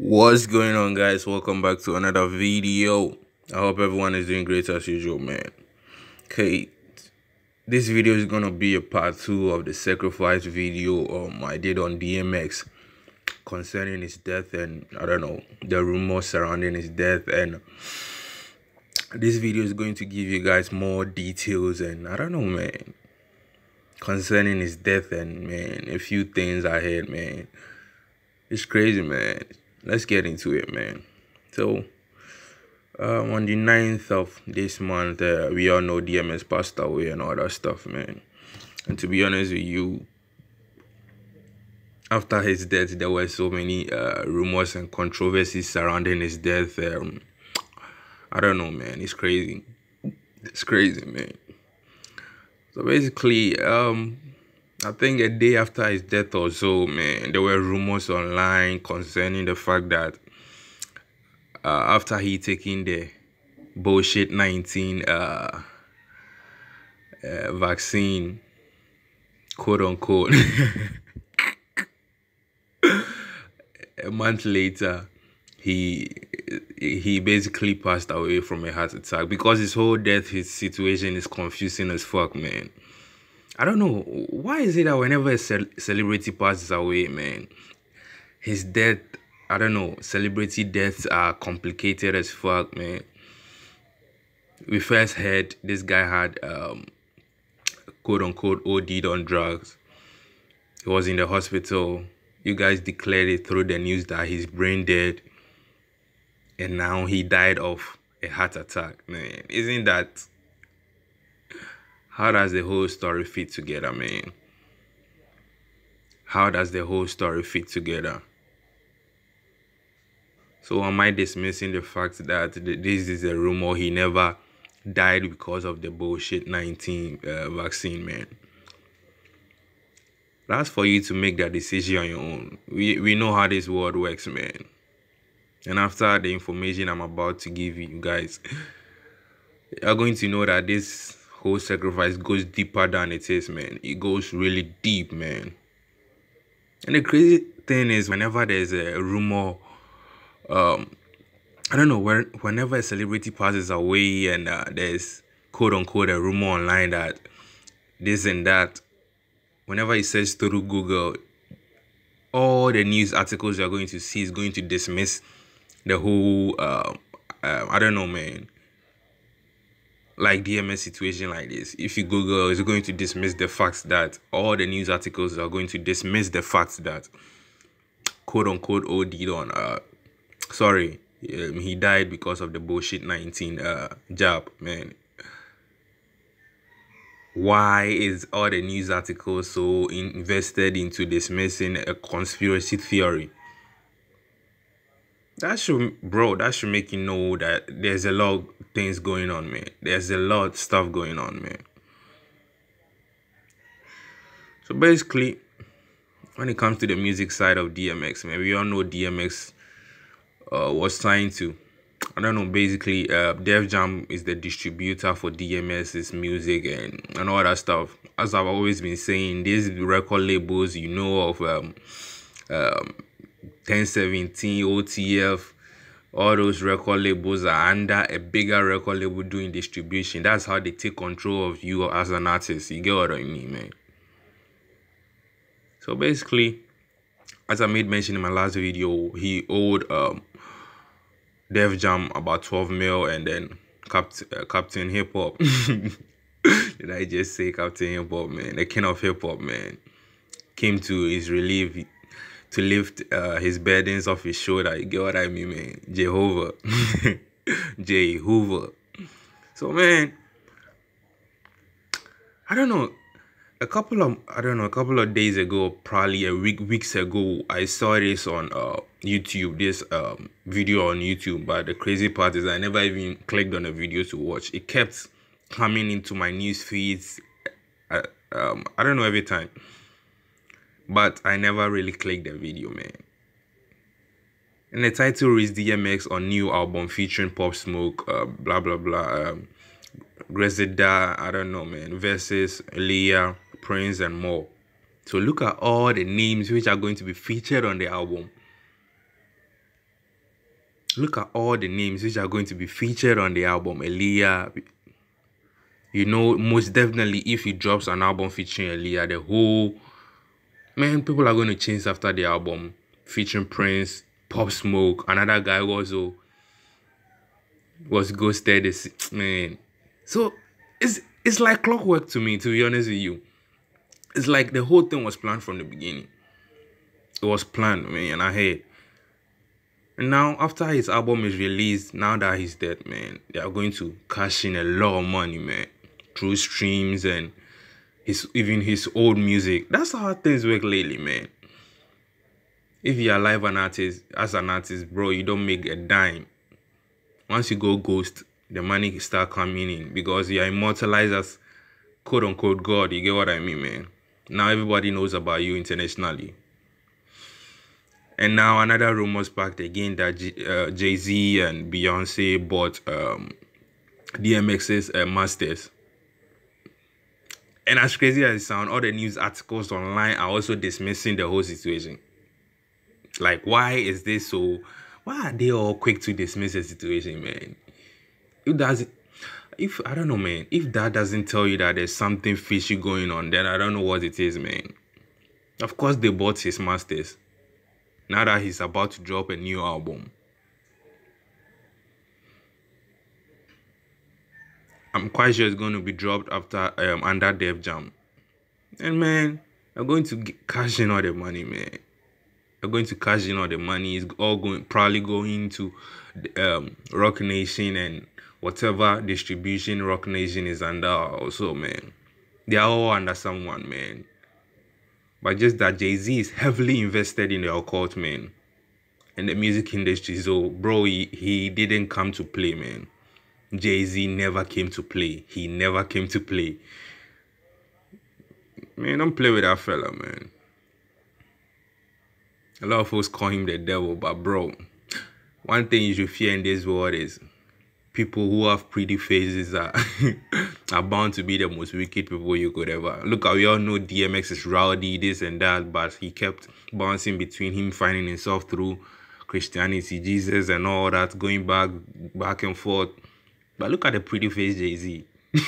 What's going on, guys? Welcome back to another video. I hope everyone is doing great as usual, man. Okay, this video is gonna be a part 2 of the sacrifice video I did on DMX concerning his death, and I don't know, the rumors surrounding his death. And this video is going to give you guys more details, and I don't know, man, concerning his death. And man, a few things I heard, man. It's crazy, man. Let's get into it, man. So on the 9th of this month, we all know DMX passed away and all that stuff, man. And to be honest with you, after his death, there were so many rumors and controversies surrounding his death. I don't know, man. It's crazy. It's crazy, man. So basically, I think a day after his death or so, man, there were rumors online concerning the fact that after he taking the bullshit 19 vaccine, quote unquote, a month later, he basically passed away from a heart attack. Because his whole death, his situation is confusing as fuck, man. I don't know, why is it that whenever a celebrity passes away, man, his death, I don't know, celebrity deaths are complicated as fuck, man. We first heard this guy had quote unquote OD'd on drugs. He was in the hospital. You guys declared it through the news that he's brain dead, and now he died of a heart attack, man. Isn't that... How does the whole story fit together, man? How does the whole story fit together? So am I dismissing the fact that this is a rumor he never died because of the bullshit 19 vaccine, man? That's for you to make that decision on your own. We know how this world works, man. And after the information I'm about to give you guys, you're going to know that this whole sacrifice goes deeper than it is, man. It goes really deep, man. And the crazy thing is, whenever there's a rumor, I don't know, whenever a celebrity passes away and there's quote unquote a rumor online that this and that, whenever you search through Google, all the news articles you're going to see is going to dismiss the whole I don't know, man, like DMS situation like this. If you Google, it's going to dismiss the fact that all the news articles are going to dismiss the fact that quote unquote OD'd on he died because of the bullshit 19 jab, man. Why is all the news articles so invested into dismissing a conspiracy theory? That should make you know that there's a lot of things going on, man. There's a lot of stuff going on, man. So basically, when it comes to the music side of DMX, man, we all know DMX was trying to, I don't know, basically Def Jam is the distributor for DMX's music and all that stuff. As I've always been saying, these record labels, you know, of 1017, OTF, all those record labels are under a bigger record label doing distribution. That's how they take control of you as an artist. You get what I mean, man? So basically, as I made mention in my last video, he owed Def Jam about 12 mil, and then Captain Hip Hop. Did I just say Captain Hip Hop, man? The king of hip hop, man, came to his relief to lift his burdens off his shoulder. You get what I mean, man? Jehovah. Jehovah. So, man, I don't know. A couple of days ago, probably weeks ago, I saw this on YouTube, this video on YouTube. But the crazy part is I never even clicked on the video to watch. It kept coming into my news feeds. I don't know, every time. But I never really clicked the video, man. And the title reads DMX on new album featuring Pop Smoke, blah blah blah, Griselda, I don't know, man, versus Leah, Prince, and more. So look at all the names which are going to be featured on the album. Look at all the names which are going to be featured on the album. Aaliyah, you know, most definitely if he drops an album featuring Aaliyah, the whole man, people are going to change after the album featuring Prince, Pop Smoke, another guy also was ghosted. Man, so it's like clockwork to me. To be honest with you, it's like the whole thing was planned from the beginning. It was planned, man, and I heard. And now, after his album is released, now that he's dead, man, they are going to cash in a lot of money, man, through streams and even his old music. That's how things work lately, man. If you're alive as an artist, bro, you don't make a dime. Once you go ghost, the money start coming in because you are immortalized as quote unquote God. You get what I mean, man? Now everybody knows about you internationally. And now another rumor sparked again that Jay-Z and Beyonce bought DMX's masters. And as crazy as it sounds, all the news articles online are also dismissing the whole situation. Like, why is this so? Why are they all quick to dismiss the situation, man? If I don't know, man, if that doesn't tell you that there's something fishy going on, then I don't know what it is, man. Of course, they bought his masters. Now that he's about to drop a new album, I'm quite sure it's going to be dropped after under Def Jam. And man, they're going to cash in all the money, man. They're going to cash in all the money. It's all probably going to Rock Nation and whatever distribution Rock Nation is under. Also, man, they are all under someone, man. But just that Jay-Z is heavily invested in the occult, man, and the music industry. So, bro, he didn't come to play, man. Jay-Z never came to play. He never came to play. Man, don't play with that fella, man. A lot of folks call him the devil, but bro, one thing you should fear in this world is people who have pretty faces are bound to be the most wicked people you could ever. Look, we all know DMX is rowdy, this and that, but he kept bouncing between him finding himself through Christianity, Jesus, and all that, going back and forth. But look at the pretty face Jay-Z.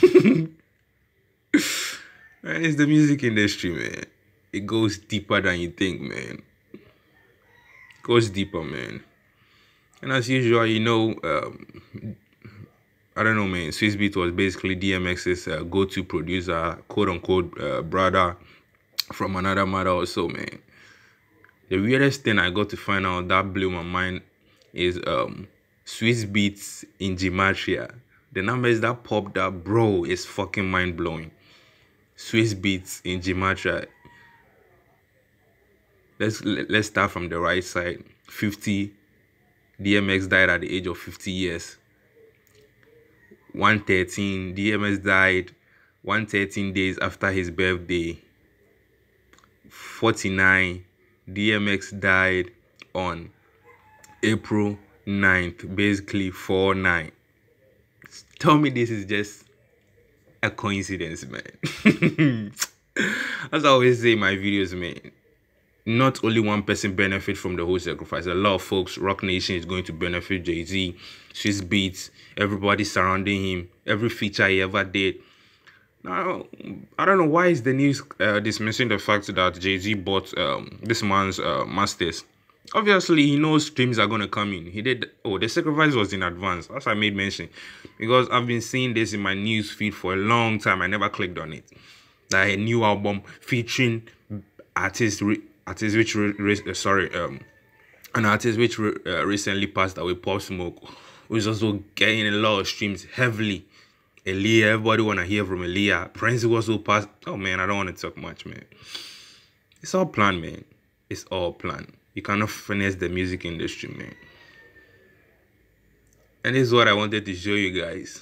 Man, it's the music industry, man. It goes deeper than you think, man. It goes deeper, man. And as usual, you know, I don't know, man. Swizz Beatz was basically DMX's go-to producer, quote-unquote brother from another mother also, man. The weirdest thing I got to find out that blew my mind is Swizz Beatz in Gematria. The numbers that popped up, bro, is fucking mind-blowing. Swizz Beatz in Gematria. Let's start from the right side. 50. DMX died at the age of 50 years. 113, DMX died 113 days after his birthday. 49, DMX died on April 9th, basically 4/9. Tell me this is just a coincidence, man. As I always say in my videos, man, not only one person benefit from the whole sacrifice. A lot of folks, Rock Nation is going to benefit, Jay-Z, Swizz Beatz, everybody surrounding him, every feature he ever did. Now, I don't know why is the news dismissing the fact that Jay-Z bought this man's masters. Obviously, he knows streams are going to come in. The sacrifice was in advance, as I made mention. Because I've been seeing this in my news feed for a long time. I never clicked on it. That a new album featuring artists which recently passed away, Pop Smoke, who's also getting a lot of streams heavily. Aaliyah, everybody want to hear from Aaliyah. Prince also passed. Oh man, I don't want to talk much, man. It's all planned, man. It's all planned. You cannot finesse the music industry, man. And this is what I wanted to show you guys.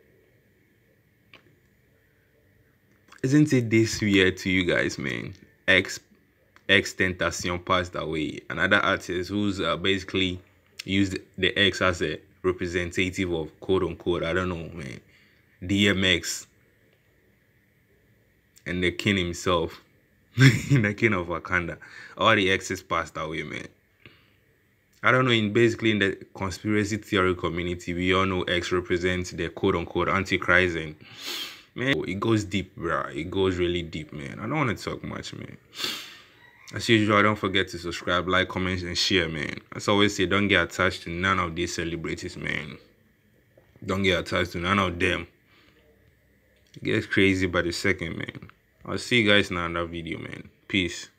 Isn't it this weird to you guys, man? XXXTentacion passed away. Another artist who's basically used the X as a representative of quote unquote, I don't know, man, DMX and the king himself, the king of Wakanda. All the X's passed away, man. I don't know, basically in the conspiracy theory community, we all know X represents the quote unquote antichrist, and man, it goes deep, bro. It goes really deep, man. I don't want to talk much, man. As usual, don't forget to subscribe, like, comment, and share, man. As I always say, don't get attached to none of these celebrities, man. Don't get attached to none of them. It gets crazy by the second, man. I'll see you guys in another video, man. Peace.